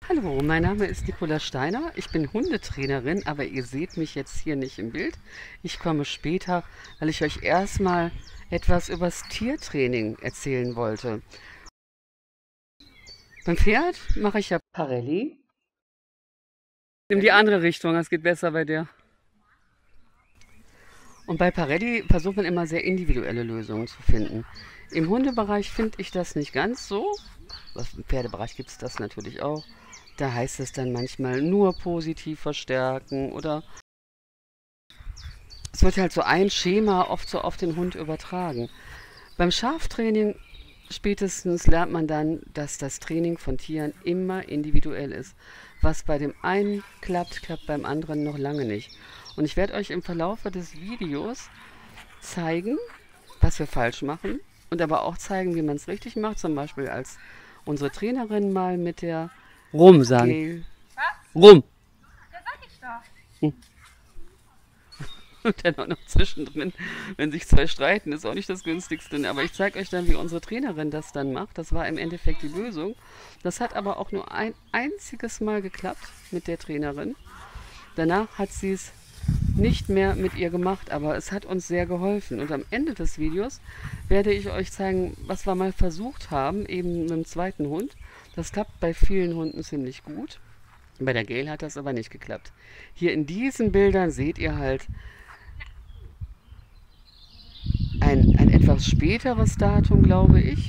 Hallo, mein Name ist Nicola Steiner. Ich bin Hundetrainerin, aber ihr seht mich jetzt hier nicht im Bild. Ich komme später, weil ich euch erstmal etwas übers Tiertraining erzählen wollte. Beim Pferd mache ich ja Parelli. Nimm die andere Richtung, das geht besser bei dir. Und bei Parelli versucht man immer sehr individuelle Lösungen zu finden. Im Hundebereich finde ich das nicht ganz so. Im Pferdebereich gibt es das natürlich auch. Da heißt es dann manchmal nur positiv verstärken oder es wird halt so ein Schema oft so auf den Hund übertragen. Beim Schaftraining spätestens lernt man dann, dass das Training von Tieren immer individuell ist. Was bei dem einen klappt, klappt beim anderen noch lange nicht. Und ich werde euch im Verlaufe des Videos zeigen, was wir falsch machen und aber auch zeigen, wie man es richtig macht. Zum Beispiel als unsere Trainerin mal mit der Rum sagen. Gail. Was? Rum. Ja, sag ich doch. Und dann auch noch zwischendrin, wenn sich zwei streiten, ist auch nicht das günstigste. Aber ich zeige euch dann, wie unsere Trainerin das dann macht. Das war im Endeffekt die Lösung. Das hat aber auch nur ein einziges Mal geklappt mit der Trainerin. Danach hat sie es nicht mehr mit ihr gemacht, aber es hat uns sehr geholfen. Und am Ende des Videos werde ich euch zeigen, was wir mal versucht haben, eben mit dem zweiten Hund. Das klappt bei vielen Hunden ziemlich gut. Bei der Gail hat das aber nicht geklappt. Hier in diesen Bildern seht ihr halt ein etwas späteres Datum, glaube ich,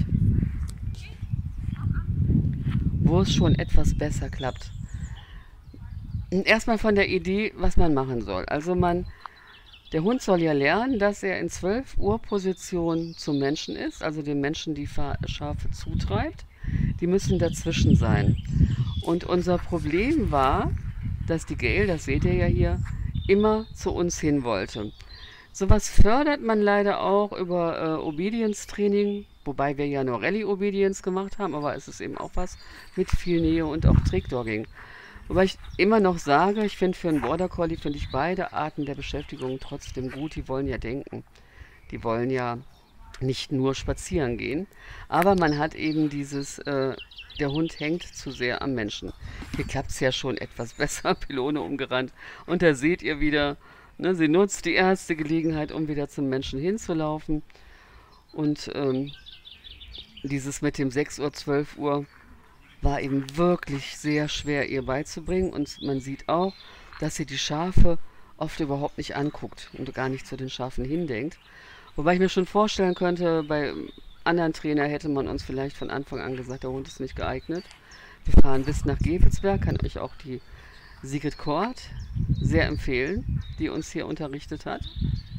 wo es schon etwas besser klappt. Erstmal von der Idee, was man machen soll. Also der Hund soll ja lernen, dass er in 12 Uhr Position zum Menschen ist, also dem Menschen die Schafe zutreibt. Die müssen dazwischen sein. Und unser Problem war, dass die Gail, das seht ihr ja hier, immer zu uns hin wollte. Sowas fördert man leider auch über Obedience-Training, wobei wir ja nur Rallye-Obedience gemacht haben, aber es ist eben auch was mit viel Nähe und auch Trickdogging. Wobei ich immer noch sage, ich finde für einen Border Collie finde ich beide Arten der Beschäftigung trotzdem gut. Die wollen ja denken. Die wollen ja nicht nur spazieren gehen. Aber man hat eben der Hund hängt zu sehr am Menschen. Hier klappt es ja schon etwas besser, Pylone umgerannt. Und da seht ihr wieder, ne, sie nutzt die erste Gelegenheit, um wieder zum Menschen hinzulaufen. Und dieses mit dem 6 Uhr, 12 Uhr war eben wirklich sehr schwer ihr beizubringen. Und man sieht auch, dass sie die Schafe oft überhaupt nicht anguckt und gar nicht zu den Schafen hindenkt. Wobei ich mir schon vorstellen könnte, bei anderen Trainer hätte man uns vielleicht von Anfang an gesagt, der Hund ist nicht geeignet. Wir fahren bis nach Gevelsberg, kann euch auch die Sigrid Kort sehr empfehlen, die uns hier unterrichtet hat.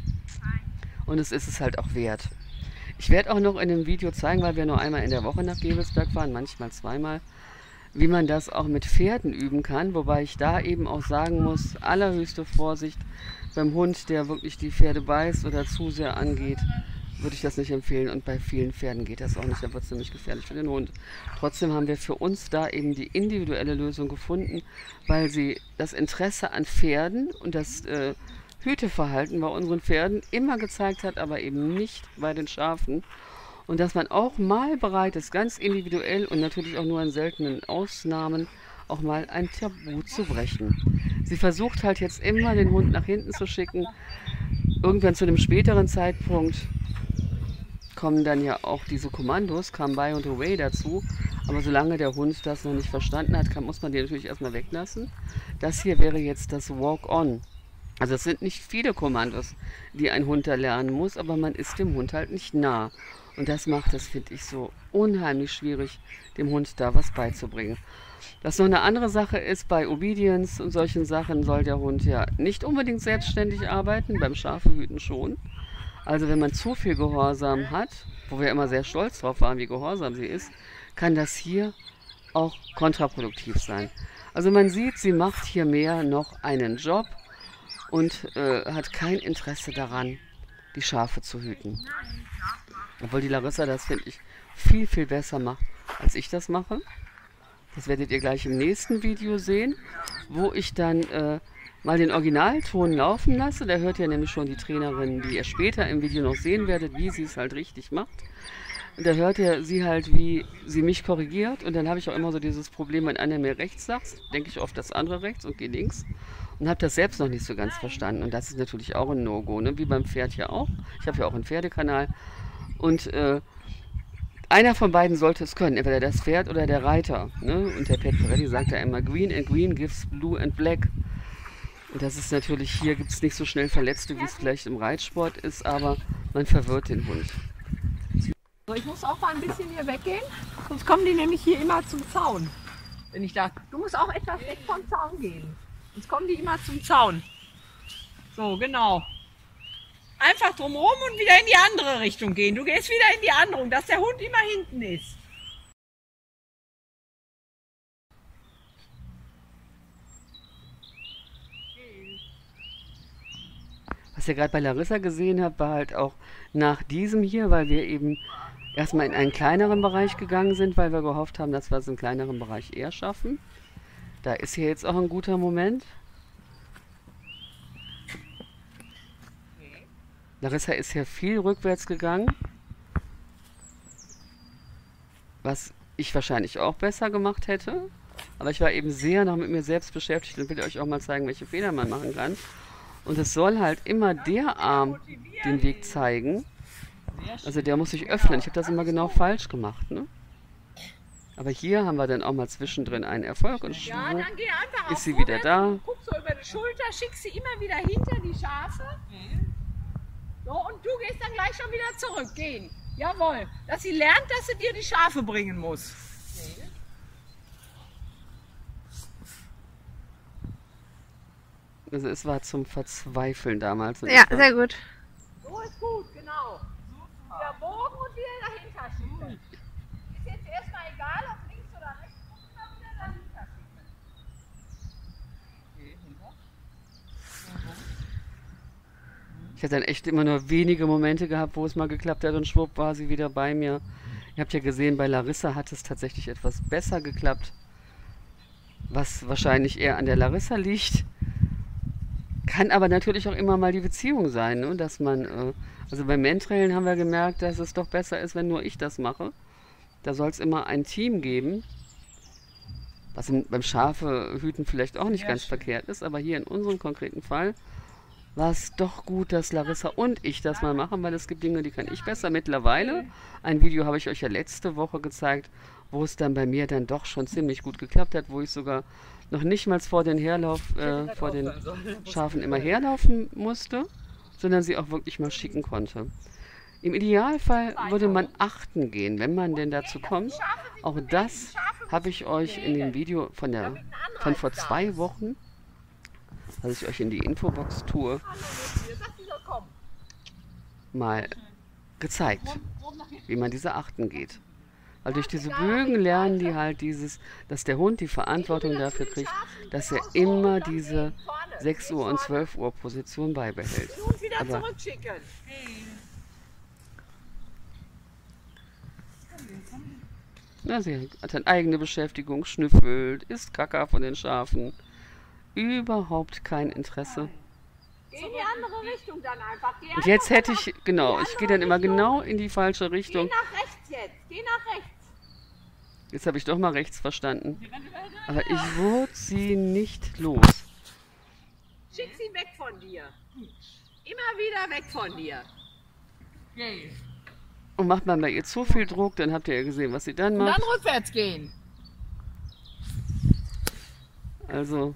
Und es ist es halt auch wert. Ich werde auch noch in dem Video zeigen, weil wir nur einmal in der Woche nach Gevelsberg fahren, manchmal zweimal, wie man das auch mit Pferden üben kann. Wobei ich da eben auch sagen muss, allerhöchste Vorsicht beim Hund, der wirklich die Pferde beißt oder zu sehr angeht, würde ich das nicht empfehlen. Und bei vielen Pferden geht das auch nicht, dann wird es nämlich gefährlich für den Hund. Trotzdem haben wir für uns da eben die individuelle Lösung gefunden, weil sie das Interesse an Pferden und das Hüteverhalten bei unseren Pferden immer gezeigt hat, aber eben nicht bei den Schafen. Und dass man auch mal bereit ist, ganz individuell und natürlich auch nur in seltenen Ausnahmen, auch mal ein Tabu zu brechen. Sie versucht halt jetzt immer, den Hund nach hinten zu schicken. Irgendwann zu einem späteren Zeitpunkt kommen dann ja auch diese Kommandos, come by und away dazu. Aber solange der Hund das noch nicht verstanden hat, muss man die natürlich erstmal weglassen. Das hier wäre jetzt das Walk-on. Also es sind nicht viele Kommandos, die ein Hund da lernen muss, aber man ist dem Hund halt nicht nah. Und das macht es, finde ich, so unheimlich schwierig, dem Hund da was beizubringen. Was noch eine andere Sache ist, bei Obedience und solchen Sachen soll der Hund ja nicht unbedingt selbstständig arbeiten, beim Schafehüten schon. Also wenn man zu viel Gehorsam hat, wo wir immer sehr stolz drauf waren, wie gehorsam sie ist, kann das hier auch kontraproduktiv sein. Also man sieht, sie macht hier mehr noch einen Job und hat kein Interesse daran, die Schafe zu hüten. Obwohl die Larissa das, finde ich, viel, viel besser macht, als ich das mache. Das werdet ihr gleich im nächsten Video sehen, wo ich dann mal den Originalton laufen lasse. Da hört ihr nämlich schon die Trainerin, die ihr später im Video noch sehen werdet, wie sie es halt richtig macht. Und da hört er sie halt, wie sie mich korrigiert. Und dann habe ich auch immer so dieses Problem, wenn einer mir rechts sagt, denke ich oft das andere rechts und gehe links. Und habe das selbst noch nicht so ganz verstanden. Und das ist natürlich auch ein No-Go, ne? Wie beim Pferd ja auch. Ich habe ja auch einen Pferdekanal. Und einer von beiden sollte es können, entweder das Pferd oder der Reiter. Ne? Und der Pat Parelli sagt ja immer, Green and Green gives Blue and Black. Und das ist natürlich, hier gibt es nicht so schnell Verletzte, wie es vielleicht im Reitsport ist, aber man verwirrt den Hund. So, ich muss auch mal ein bisschen hier weggehen, sonst kommen die nämlich hier immer zum Zaun. Wenn ich da, du musst auch etwas weg vom Zaun gehen, sonst kommen die immer zum Zaun. So, genau. Einfach drumherum und wieder in die andere Richtung gehen. Du gehst wieder in die andere, dass der Hund immer hinten ist. Was ihr gerade bei Larissa gesehen habt, war halt auch nach diesem hier, weil wir eben erstmal in einen kleineren Bereich gegangen sind, weil wir gehofft haben, dass wir es im kleineren Bereich eher schaffen. Da ist hier jetzt auch ein guter Moment. Larissa ist hier viel rückwärts gegangen, was ich wahrscheinlich auch besser gemacht hätte. Aber ich war eben sehr noch mit mir selbst beschäftigt und will euch auch mal zeigen, welche Fehler man machen kann. Und es soll halt immer der Arm den Weg zeigen. Also der muss sich öffnen. Ich habe das immer genau falsch gemacht, ne? Aber hier haben wir dann auch mal zwischendrin einen Erfolg und Ja, dann geh einfach ist sie wieder da. Guck so über die Schulter, schick sie immer wieder hinter die Schafe. So, und du gehst dann gleich schon wieder zurück. Gehen. Jawohl. Dass sie lernt, dass sie dir die Schafe bringen muss. Also es war zum Verzweifeln damals. Ja, sehr gut. So ist gut, genau. Wieder bogen und wieder dahinter schicken. Ist jetzt erstmal egal, ob links oder rechts, immer wieder dahinter schicken. Ich hatte dann echt immer nur wenige Momente gehabt, wo es mal geklappt hat und schwupp war sie wieder bei mir. Ihr habt ja gesehen, bei Larissa hat es tatsächlich etwas besser geklappt, was wahrscheinlich eher an der Larissa liegt. Kann aber natürlich auch immer mal die Beziehung sein, ne? Dass man, also beim Mentrailen haben wir gemerkt, dass es doch besser ist, wenn nur ich das mache. Da soll es immer ein Team geben, was beim Schafehüten vielleicht auch nicht ganz verkehrt ist, aber hier in unserem konkreten Fall war es doch gut, dass Larissa und ich das mal machen, weil es gibt Dinge, die kann ich besser mittlerweile. Ein Video habe ich euch ja letzte Woche gezeigt, wo es dann bei mir dann doch schon ziemlich gut geklappt hat, wo ich sogar noch nicht mal vor den Schafen immer herlaufen musste, sondern sie auch wirklich mal schicken konnte. Im Idealfall würde man achten gehen, wenn man denn dazu kommt. Auch das habe ich euch in dem Video von vor 2 Wochen, was ich euch in die Infobox tue, mal gezeigt, wie man diese Achten geht. Weil durch diese Bögen lernen die halt dass der Hund die Verantwortung dafür kriegt, dass er immer diese 6 Uhr und 12 Uhr Position beibehält. Aber na, sie hat eine eigene Beschäftigung, schnüffelt, isst Kaka von den Schafen. Überhaupt kein Interesse. Geh in die andere Richtung dann einfach. Und jetzt hätte ich, genau, ich gehe dann immer genau in die falsche Richtung. Geh nach rechts jetzt. Geh nach rechts. Jetzt habe ich doch mal rechts verstanden. Aber ich wurde sie nicht los. Schick sie weg von dir. Immer wieder weg von dir. Und macht man bei ihr zu viel Druck, dann habt ihr ja gesehen, was sie dann Und macht. dann rückwärts gehen. Also,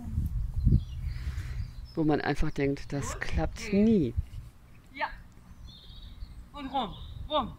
wo man einfach denkt, das klappt nie. Ja. Und rum. Rum.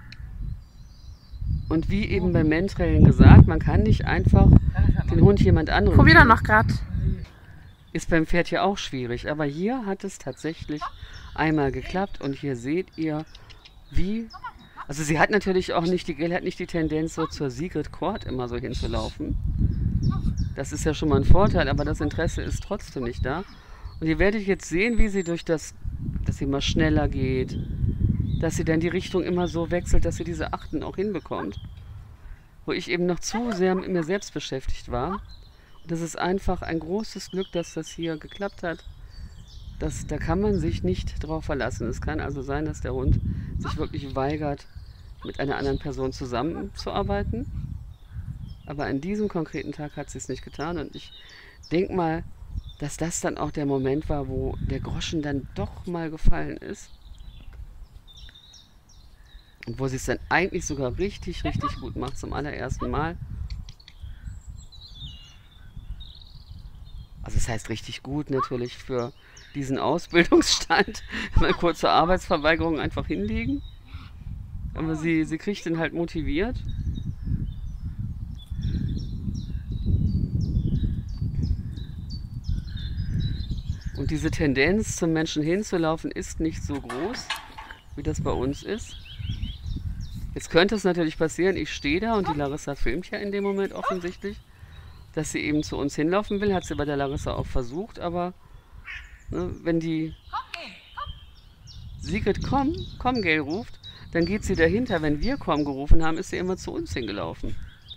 Und wie eben beim Mentrailen gesagt, man kann nicht einfach den Hund jemand anderem Probier geben. doch noch gerade. Ist beim Pferd ja auch schwierig, aber hier hat es tatsächlich einmal geklappt und hier seht ihr, wie... Also sie hat natürlich auch nicht, die Gail hat nicht die Tendenz, so zur Sigrid Cord immer so hinzulaufen. Das ist ja schon mal ein Vorteil, aber das Interesse ist trotzdem nicht da. Und ihr werdet jetzt sehen, wie sie dass sie mal schneller geht, dass sie dann die Richtung immer so wechselt, dass sie diese Achten auch hinbekommt. Wo ich eben noch zu sehr mit mir selbst beschäftigt war. Und das ist einfach ein großes Glück, dass das hier geklappt hat. Da kann man sich nicht drauf verlassen. Es kann also sein, dass der Hund sich wirklich weigert, mit einer anderen Person zusammenzuarbeiten. Aber an diesem konkreten Tag hat sie es nicht getan. Und ich denke mal, dass das dann auch der Moment war, wo der Groschen dann doch mal gefallen ist. Und wo sie es dann eigentlich sogar richtig, richtig gut macht zum allerersten Mal. Also es heißt richtig gut natürlich für diesen Ausbildungsstand. Mal kurze Arbeitsverweigerung einfach hinlegen. Aber sie kriegt ihn halt motiviert. Und diese Tendenz, zum Menschen hinzulaufen, ist nicht so groß, wie das bei uns ist. Jetzt könnte es natürlich passieren, ich stehe da und die Larissa filmt ja in dem Moment offensichtlich, dass sie eben zu uns hinlaufen will. Hat sie bei der Larissa auch versucht, aber ne, wenn die Sigrid komm, Gail ruft, dann geht sie dahinter. Wenn wir komm gerufen haben, ist sie immer zu uns hingelaufen.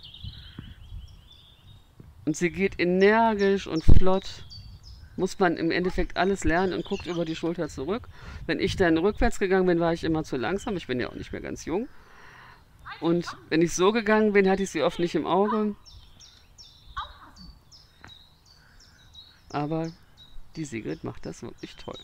Und sie geht energisch und flott. Muss man im Endeffekt alles lernen und guckt über die Schulter zurück. Wenn ich dann rückwärts gegangen bin, war ich immer zu langsam. Ich bin ja auch nicht mehr ganz jung. Und wenn ich so gegangen bin, hatte ich sie oft nicht im Auge. Aber die Sigrid macht das wirklich toll.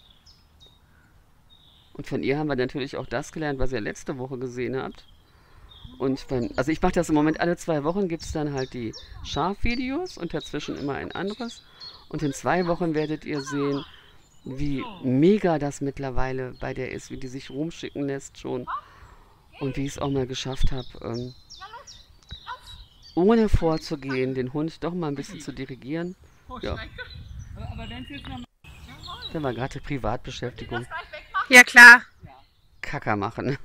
Und von ihr haben wir natürlich auch das gelernt, was ihr letzte Woche gesehen habt. Und also ich mache das im Moment alle 2 Wochen, gibt es dann halt die Schafvideos und dazwischen immer ein anderes. Und in 2 Wochen werdet ihr sehen, wie mega das mittlerweile bei der ist, wie die sich rumschicken lässt schon. Und wie ich es auch mal geschafft habe, ohne vorzugehen, den Hund doch mal ein bisschen zu dirigieren. Ja. Da war gerade Privatbeschäftigung. Ja, klar. Kacker machen.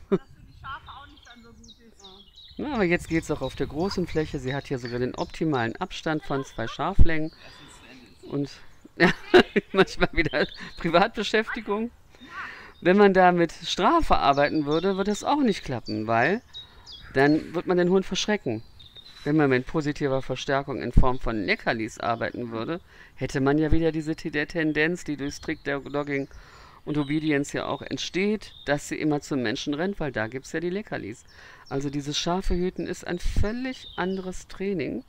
Na, aber jetzt geht es auch auf der großen Fläche. Sie hat hier sogar den optimalen Abstand von 2 Schaflängen. Und ja, manchmal wieder Privatbeschäftigung. Wenn man da mit Strafe arbeiten würde, wird das auch nicht klappen, weil dann wird man den Hund verschrecken. Wenn man mit positiver Verstärkung in Form von Leckerlis arbeiten würde, hätte man ja wieder diese Tendenz, die durch Strict Dogging und Obedience ja auch entsteht, dass sie immer zum Menschen rennt, weil da gibt es ja die Leckerlis. Also dieses Schafe hüten ist ein völlig anderes Training.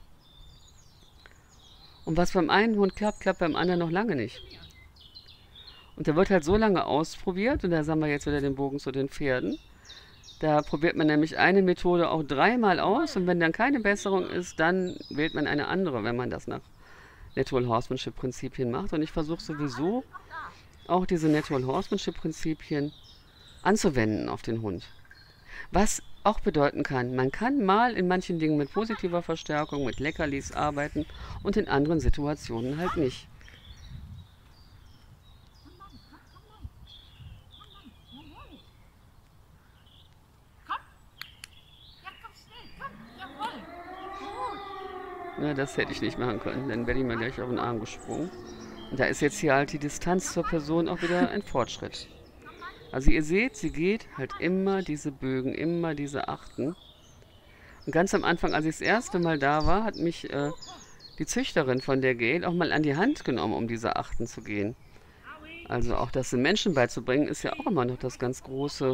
Und was beim einen Hund klappt, klappt beim anderen noch lange nicht. Und da wird halt so lange ausprobiert, und da haben wir jetzt wieder den Bogen zu den Pferden. Da probiert man nämlich eine Methode auch 3-mal aus, und wenn dann keine Besserung ist, dann wählt man eine andere, wenn man das nach Natural Horsemanship Prinzipien macht. Und ich versuche sowieso auch diese Natural Horsemanship Prinzipien anzuwenden auf den Hund. Was auch bedeuten kann, man kann mal in manchen Dingen mit positiver Verstärkung, mit Leckerlis arbeiten und in anderen Situationen halt nicht. Ja, das hätte ich nicht machen können, dann wäre ich mir gleich auf den Arm gesprungen. Und da ist jetzt hier halt die Distanz zur Person auch wieder ein Fortschritt. Also ihr seht, sie geht halt immer diese Bögen, immer diese Achten. Und ganz am Anfang, als ich das erste Mal da war, hat mich die Züchterin von der Gail auch mal an die Hand genommen, um diese Achten zu gehen. Also auch das den Menschen beizubringen, ist ja auch immer noch die ganz große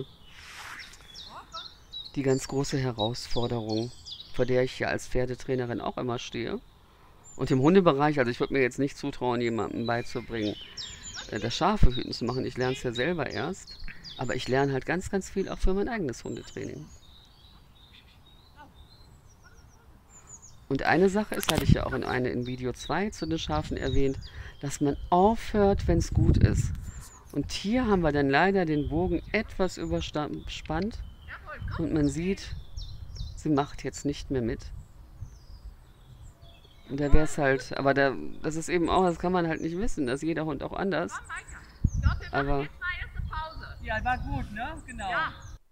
Herausforderung, vor der ich ja als Pferdetrainerin auch immer stehe. Und im Hundebereich, also ich würde mir jetzt nicht zutrauen, jemandem beizubringen, das Schafe hüten zu machen. Ich lerne es ja selber erst. Aber ich lerne halt ganz, ganz viel auch für mein eigenes Hundetraining. Und eine Sache ist, hatte ich ja auch in Video 2 zu den Schafen erwähnt, dass man aufhört, wenn es gut ist. Und hier haben wir dann leider den Bogen etwas überspannt. Und man sieht, sie macht jetzt nicht mehr mit. Und da wäre es halt, aber das ist eben auch, das kann man halt nicht wissen, dass jeder Hund auch anders. Aber ja, war gut, ne? Genau. Ja.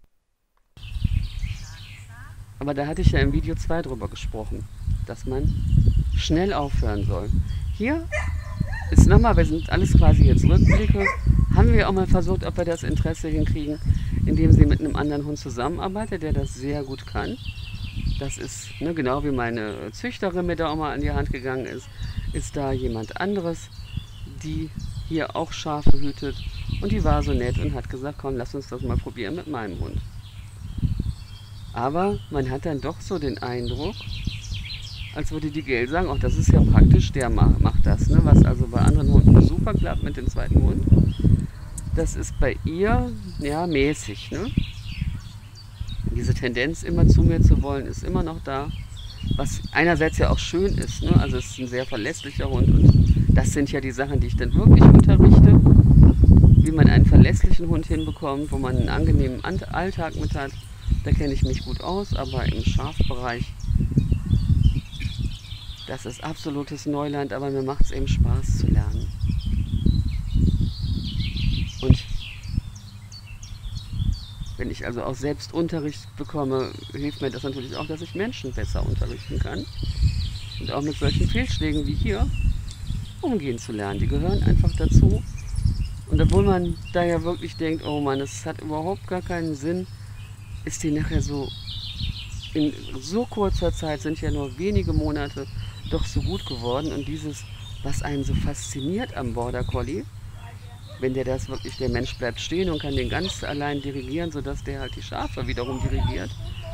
Aber da hatte ich ja im Video 2 drüber gesprochen, dass man schnell aufhören soll. Hier ist nochmal, wir sind alles quasi jetzt Rückblicke, haben wir auch mal versucht, ob wir das Interesse hinkriegen, indem sie mit einem anderen Hund zusammenarbeitet, der das sehr gut kann. Das ist, ne, genau wie meine Züchterin mir da auch mal an die Hand gegangen ist da jemand anderes, die hier auch Schafe hütet. Und die war so nett und hat gesagt, komm, lass uns das mal probieren mit meinem Hund. Aber man hat dann doch so den Eindruck, als würde die Gail sagen, ach, das ist ja praktisch, der macht das, ne? Was also bei anderen Hunden super klappt mit dem zweiten Hund. Das ist bei ihr, ja, mäßig, ne? Diese Tendenz, immer zu mir zu wollen, ist immer noch da. Was einerseits ja auch schön ist, ne? Also es ist ein sehr verlässlicher Hund und das sind ja die Sachen, die ich dann wirklich unterrichte. Wie man einen verlässlichen Hund hinbekommt, wo man einen angenehmen Alltag mit hat. Da kenne ich mich gut aus, aber im Schafbereich, das ist absolutes Neuland, aber mir macht es eben Spaß zu lernen. Und wenn ich also auch selbst Unterricht bekomme, hilft mir das natürlich auch, dass ich Menschen besser unterrichten kann. Und auch mit solchen Fehlschlägen wie hier umgehen zu lernen. Die gehören einfach dazu. Und obwohl man da ja wirklich denkt, oh Mann, es hat überhaupt gar keinen Sinn, ist die nachher so, in so kurzer Zeit, sind ja nur wenige Monate, doch so gut geworden. Und dieses, was einen so fasziniert am Border Collie, wenn der Mensch bleibt stehen und kann den ganz allein dirigieren, sodass der halt die Schafe wiederum dirigiert.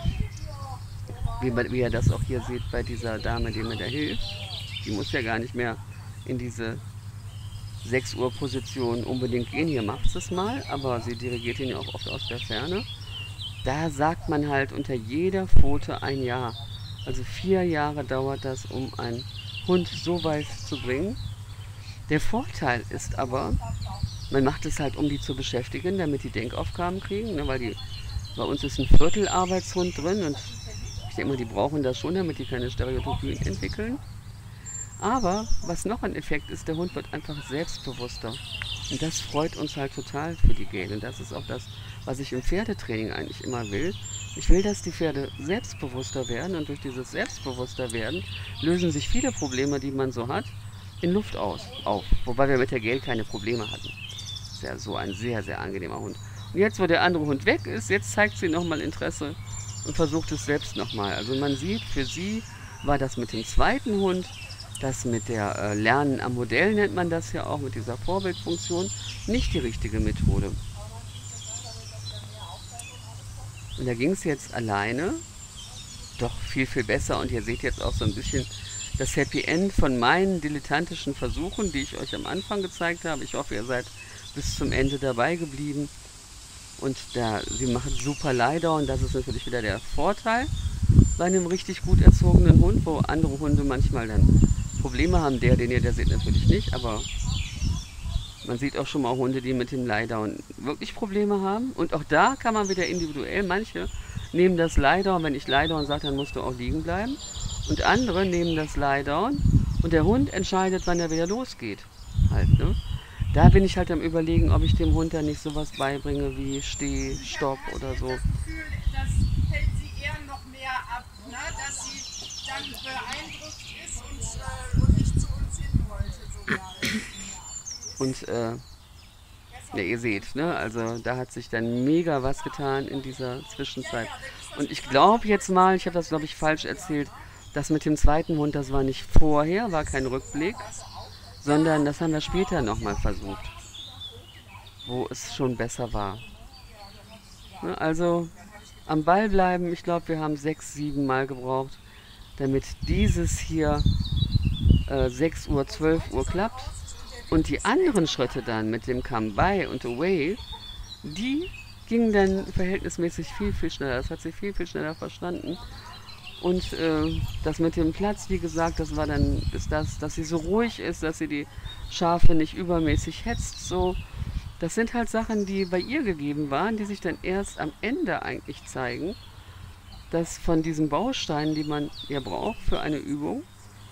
Wie ihr das auch hier seht bei dieser Dame, die mir da hilft. Die muss ja gar nicht mehr in diese 6 Uhr Position unbedingt gehen. Hier macht sie es mal, aber sie dirigiert ihn ja auch oft aus der Ferne. Da sagt man halt unter jeder Pfote ein Jahr. Also 4 Jahre dauert das, um einen Hund so weit zu bringen. Der Vorteil ist aber, man macht es halt, um die zu beschäftigen, damit die Denkaufgaben kriegen, ne, weil bei uns ist ein Viertelarbeitshund drin und ich denke mal, die brauchen das schon, damit die keine Stereotypien entwickeln. Aber was noch ein Effekt ist, der Hund wird einfach selbstbewusster. Und das freut uns halt total für die Gäle. Und das ist auch das, was ich im Pferdetraining eigentlich immer will. Ich will, dass die Pferde selbstbewusster werden und durch dieses Selbstbewusster werden lösen sich viele Probleme, die man so hat, in Luft auf. Wobei wir mit der Gale keine Probleme hatten. Das ist ja so ein sehr, sehr angenehmer Hund. Und jetzt, wo der andere Hund weg ist, jetzt zeigt sie nochmal Interesse und versucht es selbst nochmal. Also man sieht, für sie war das mit dem zweiten Hund, das mit der Lernen am Modell nennt man das ja auch, mit dieser Vorbildfunktion, nicht die richtige Methode. Und da ging es jetzt alleine doch viel, viel besser. Und ihr seht jetzt auch so ein bisschen das Happy End von meinen dilettantischen Versuchen, die ich euch am Anfang gezeigt habe. Ich hoffe, ihr seid bis zum Ende dabei geblieben. Und sie machen super Leider und das ist natürlich wieder der Vorteil bei einem richtig gut erzogenen Hund, wo andere Hunde manchmal dann Probleme haben. Den ihr seht natürlich nicht, aber man sieht auch schon mal Hunde, die mit dem Lie-Down wirklich Probleme haben. Und auch da kann man wieder individuell, manche nehmen das Lie-Down, wenn ich Lie-Down sage, dann musst du auch liegen bleiben. Und andere nehmen das Lie-Down und der Hund entscheidet, wann er wieder losgeht. Halt, ne? Da bin ich halt am Überlegen, ob ich dem Hund dann nicht sowas beibringe wie Steh, Stopp oder so. Das Gefühl, das hält sie eher noch mehr ab, ne? Dass sie dann beeindruckt ist und nicht zu uns hin wollte sogar. Und ja, ihr seht, ne? Also da hat sich dann mega was getan in dieser Zwischenzeit. Und ich glaube jetzt mal, ich habe das glaube ich falsch erzählt, das mit dem zweiten Hund, das war nicht vorher, war kein Rückblick, sondern das haben wir später nochmal versucht, wo es schon besser war. Ne? Also am Ball bleiben, ich glaube wir haben 6, 7 Mal gebraucht, damit dieses hier 6 Uhr, 12 Uhr klappt. Und die anderen Schritte dann mit dem Come By und Away, die gingen dann verhältnismäßig viel, viel schneller. Das hat sie viel, viel schneller verstanden. Und das mit dem Platz, wie gesagt, das war dann, dass sie so ruhig ist, dass sie die Schafe nicht übermäßig hetzt. So. Das sind halt Sachen, die bei ihr gegeben waren, die sich dann erst am Ende eigentlich zeigen, dass von diesen Bausteinen, die man ja braucht für eine Übung,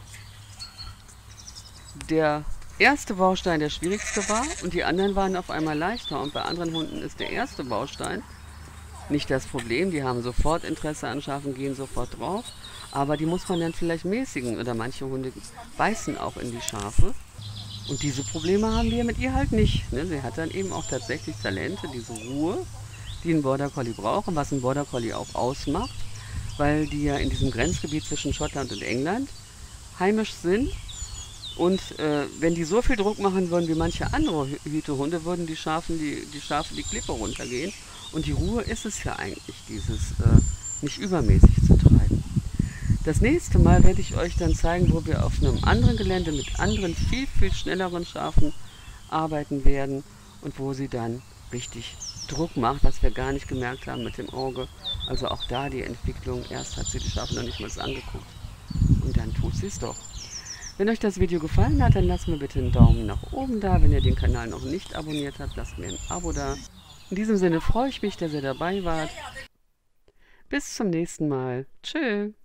der erste Baustein der schwierigste war und die anderen waren auf einmal leichter. Und bei anderen Hunden ist der erste Baustein nicht das Problem. Die haben sofort Interesse an Schafen, gehen sofort drauf. Aber die muss man dann vielleicht mäßigen. Oder manche Hunde beißen auch in die Schafe. Und diese Probleme haben wir mit ihr halt nicht. Ne? Sie hat dann eben auch tatsächlich Talente, diese Ruhe, die ein Border Collie braucht und was ein Border Collie auch ausmacht. Weil die ja in diesem Grenzgebiet zwischen Schottland und England heimisch sind. Und wenn die so viel Druck machen würden wie manche andere Hütehunde, würden die Schafe die Klippe runtergehen. Und die Ruhe ist es ja eigentlich, dieses nicht übermäßig zu treiben. Das nächste Mal werde ich euch dann zeigen, wo wir auf einem anderen Gelände mit anderen, viel, viel schnelleren Schafen arbeiten werden und wo sie dann richtig Druck macht, was wir gar nicht gemerkt haben mit dem Auge. Also auch da die Entwicklung, erst hat sie die Schafe noch nicht mal angeguckt und dann tut sie es doch. Wenn euch das Video gefallen hat, dann lasst mir bitte einen Daumen nach oben da. Wenn ihr den Kanal noch nicht abonniert habt, lasst mir ein Abo da. In diesem Sinne freue ich mich, dass ihr dabei wart. Bis zum nächsten Mal. Tschö.